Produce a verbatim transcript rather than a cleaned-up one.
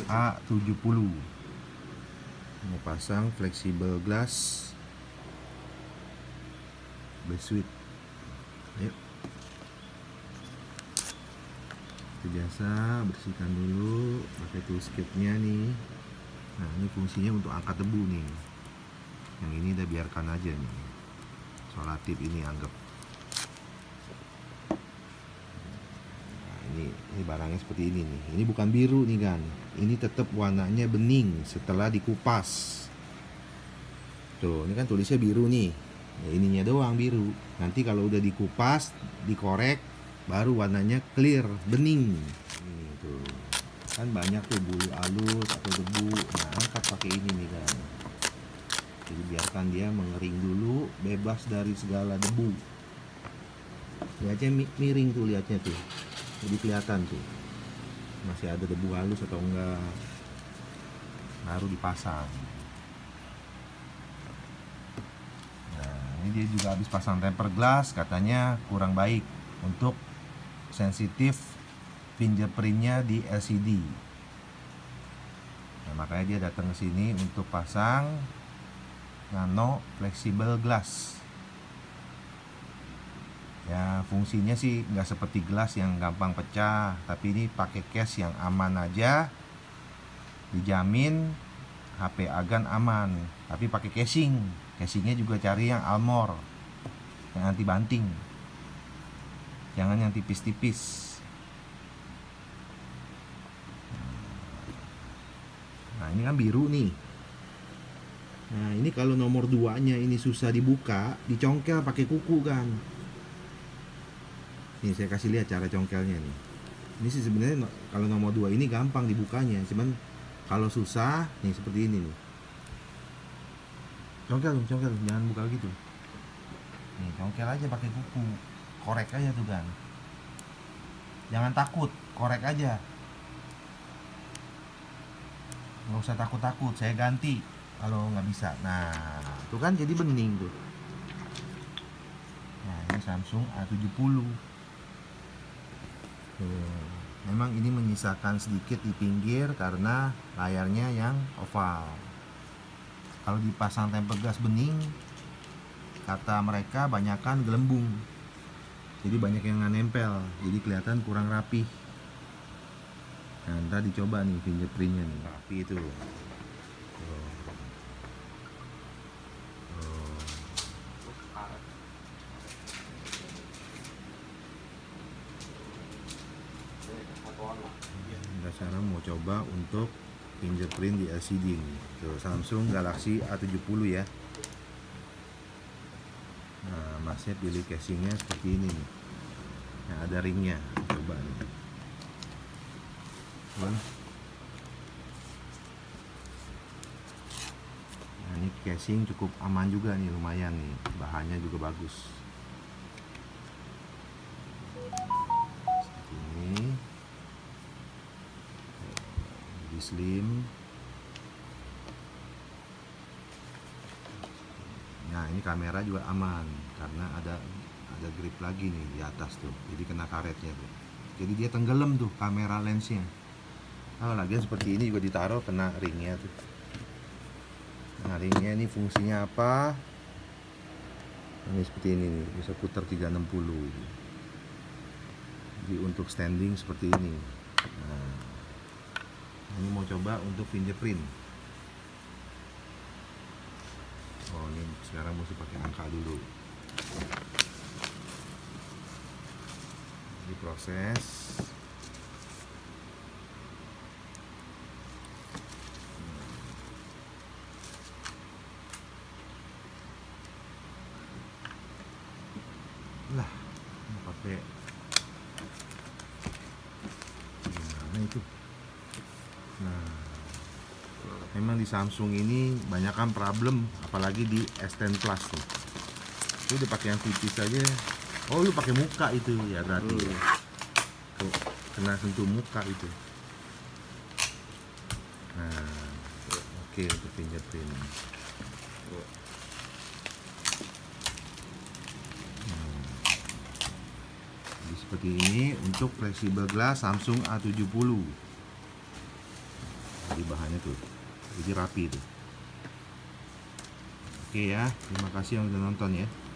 A tujuh puluh. Mau pasang fleksibel glass Beswit. Yuk. Seperti biasa, bersihkan dulu pakai toolkitnya nih. Nah, ini fungsinya untuk angkat debu nih. Yang ini udah biarkan aja nih. Solatif ini anggap. Nah, ini ini barangnya seperti ini nih. Ini bukan biru nih kan. Ini tetap warnanya bening setelah dikupas. Tuh, ini kan tulisnya biru nih. Ya, ininya doang biru. Nanti kalau udah dikupas, dikorek, baru warnanya clear, bening. Ini tuh. Kan banyak tuh bulu halus atau debu. Nah, angkat pakai ini nih kan. Jadi biarkan dia mengering dulu, bebas dari segala debu. Lihatnya miring tuh, lihatnya tuh. Jadi kelihatan tuh. Masih ada debu halus atau enggak. Baru dipasang. Ini dia juga habis pasang tempered glass, katanya kurang baik untuk sensitif fingerprintnya di L C D. Nah, makanya dia datang ke sini untuk pasang nano flexible glass. Ya, fungsinya sih nggak seperti gelas yang gampang pecah, tapi ini pakai case yang aman aja, dijamin H P Agan aman. Tapi pakai casing. Casingnya juga cari yang Almor, yang anti banting, jangan yang tipis-tipis. Nah, ini kan biru nih. Nah, ini kalau nomor duanya ini susah dibuka, dicongkel pakai kuku kan. Nih, saya kasih lihat cara congkelnya nih. Ini sih sebenarnya kalau nomor dua ini gampang dibukanya, cuman kalau susah nih seperti ini nih. Congkel, congkel, jangan buka gitu. Nih, congkel aja pakai kuku. Korek aja tuh kan. Jangan takut, korek aja. Nggak usah takut-takut, saya ganti kalau nggak bisa. Nah, tuh kan jadi bening tuh. Nah, ini Samsung A tujuh puluh. Tuh. Memang ini menyisakan sedikit di pinggir karena layarnya yang oval. Kalau dipasang tempered glass bening, kata mereka banyakan gelembung, jadi banyak yang nggak nempel, jadi kelihatan kurang rapi. Nah, ntar dicoba nih fingerprintnya nih, rapi itu. Tuh. Ada cara mau coba untuk fingerprint di L C D nih. Tuh, Samsung Galaxy A tujuh puluh ya. Nah, masnya pilih casingnya seperti ini nih. Nah, ada ringnya. Coba nih. Nah, ini casing cukup aman juga nih, lumayan nih. Bahannya juga bagus. Seperti ini. Lebih slim. Nah, ini kamera juga aman karena ada ada grip lagi nih di atas tuh, jadi kena karetnya tuh, jadi dia tenggelam tuh kamera lensnya. Oh, lagian seperti ini juga ditaruh kena ringnya tuh. Nah, ringnya ini fungsinya apa? Ini seperti ini nih, bisa putar tiga enam puluh. Jadi untuk standing seperti ini. Nah, ini mau coba untuk fingerprint. Oh, ini sekarang mesti pakai angka dulu. Diproses. Lah, mau pakai gimana itu? Nah, memang di Samsung ini banyakkan problem, apalagi di S sepuluh Plus tuh. Lu udah pakai yang tipis aja. Oh, lu pakai muka itu ya berarti. Hmm. Tuh, kena sentuh muka itu. Nah, oke okay, untuk fingerprint. Hmm. Jadi seperti ini untuk fleksibel glass Samsung A tujuh puluh. Jadi bahannya tuh, jadi rapi tuh. Oke ya, terima kasih yang udah nonton ya.